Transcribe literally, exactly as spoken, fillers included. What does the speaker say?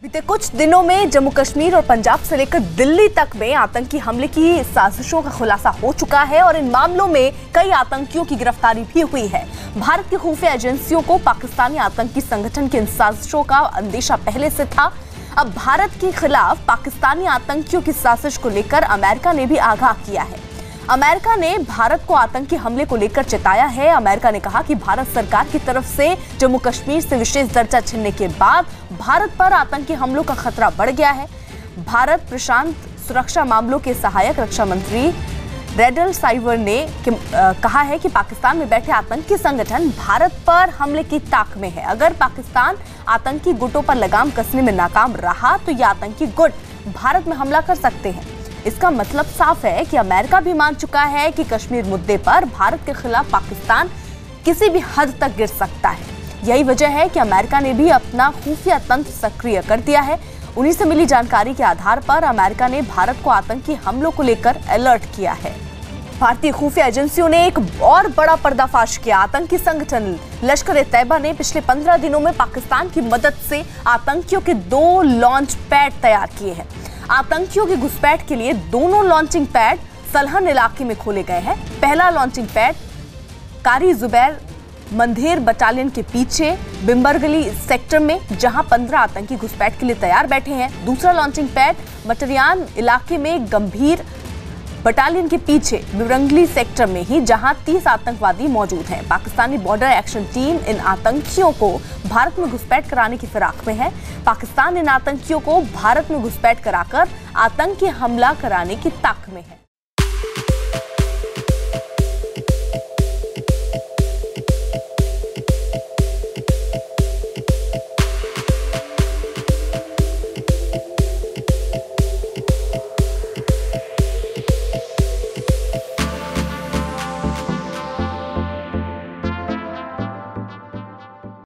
बीते कुछ दिनों में जम्मू कश्मीर और पंजाब से लेकर दिल्ली तक में आतंकी हमले की साजिशों का खुलासा हो चुका है और इन मामलों में कई आतंकियों की गिरफ्तारी भी हुई है। भारत की खुफिया एजेंसियों को पाकिस्तानी आतंकी संगठन की इन साजिशों का अंदेशा पहले से था। अब भारत के खिलाफ पाकिस्तानी आतंकियों की साजिश को लेकर अमेरिका ने भी आगाह किया है। अमेरिका ने भारत को आतंकी हमले को लेकर चेताया है। अमेरिका ने कहा कि भारत सरकार की तरफ से जम्मू कश्मीर से विशेष दर्जा छीनने के बाद भारत पर आतंकी हमलों का खतरा बढ़ गया है। भारत प्रशांत सुरक्षा मामलों के सहायक रक्षा मंत्री रेडल साइवर ने कि, आ, कहा है कि पाकिस्तान में बैठे आतंकी संगठन भारत पर हमले की ताक में है। अगर पाकिस्तान आतंकी गुटों पर लगाम कसने में नाकाम रहा तो ये आतंकी गुट भारत में हमला कर सकते हैं। इसका मतलब साफ है कि अमेरिका भी मान चुका है कि कश्मीर मुद्दे पर भारत के खिलाफ पाकिस्तान किसी भी हद तक गिर सकता है। यही वजह है कि अमेरिका ने भी अपना खुफिया तंत्र सक्रिय कर दिया है। उन्हीं से मिली जानकारी के आधार पर अमेरिका ने भारत को आतंकी हमलों को लेकर अलर्ट किया है। भारतीय खुफिया एजेंसियों ने एक और बड़ा पर्दाफाश किया। आतंकी संगठन लश्कर-ए-तैयबा ने पिछले पंद्रह दिनों में पाकिस्तान की मदद से आतंकियों के दो लॉन्च पैड तैयार किए हैं। आतंकियों की घुसपैठ के लिए दोनों लॉन्चिंग पैड सलहन इलाके में खोले गए हैं। पहला लॉन्चिंग पैड कारी जुबैर मंधेर बटालियन के पीछे बिम्बरगली सेक्टर में, जहां पंद्रह आतंकी घुसपैठ के लिए तैयार बैठे हैं। दूसरा लॉन्चिंग पैड मटरियान इलाके में गंभीर बटालियन के पीछे बिम्बरगली सेक्टर में ही, जहां तीस आतंकवादी मौजूद हैं। पाकिस्तानी बॉर्डर एक्शन टीम इन आतंकियों को भारत में घुसपैठ कराने की फिराक में है। पाकिस्तान इन आतंकियों को भारत में घुसपैठ कराकर आतंकी हमला कराने की ताक में है।